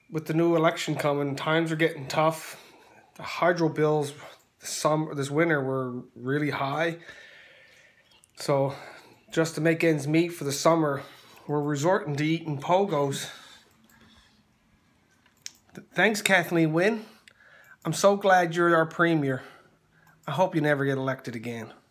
with the new election coming, times are getting tough. The hydro bills this winter were really high. So just to make ends meet for the summer, we're resorting to eating pogos. Thanks, Kathleen Wynne. I'm so glad you're our premier. I hope you never get elected again.